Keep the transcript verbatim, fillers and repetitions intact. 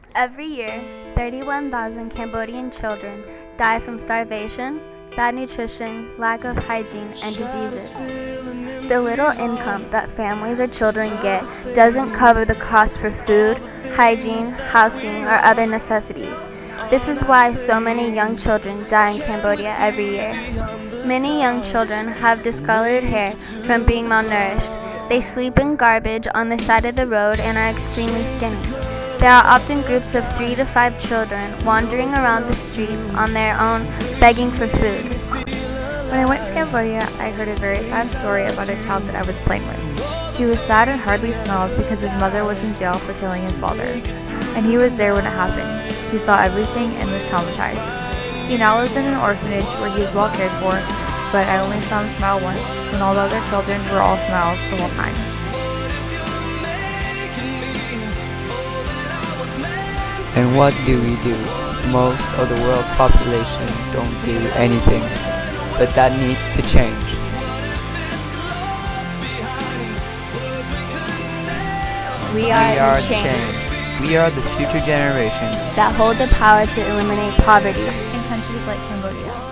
Every year, thirty-one thousand Cambodian children die from starvation, bad nutrition, lack of hygiene, and diseases. The little income that families or children get doesn't cover the cost for food, hygiene, housing, or other necessities. This is why so many young children die in Cambodia every year. Many young children have discolored hair from being malnourished. They sleep in garbage on the side of the road and are extremely skinny. There are often groups of three to five children wandering around the streets on their own, begging for food. When I went to Cambodia, I heard a very sad story about a child that I was playing with. He was sad and hardly smiled because his mother was in jail for killing his father, and he was there when it happened. He saw everything and was traumatized. He now lives in an orphanage where he is well cared for, but I only saw him smile once, when all the other children were all smiles the whole time. And what do we do? Most of the world's population don't do anything, but that needs to change. We We are, are the change, change. We are the future generation that hold the power to eliminate poverty. In countries like Cambodia.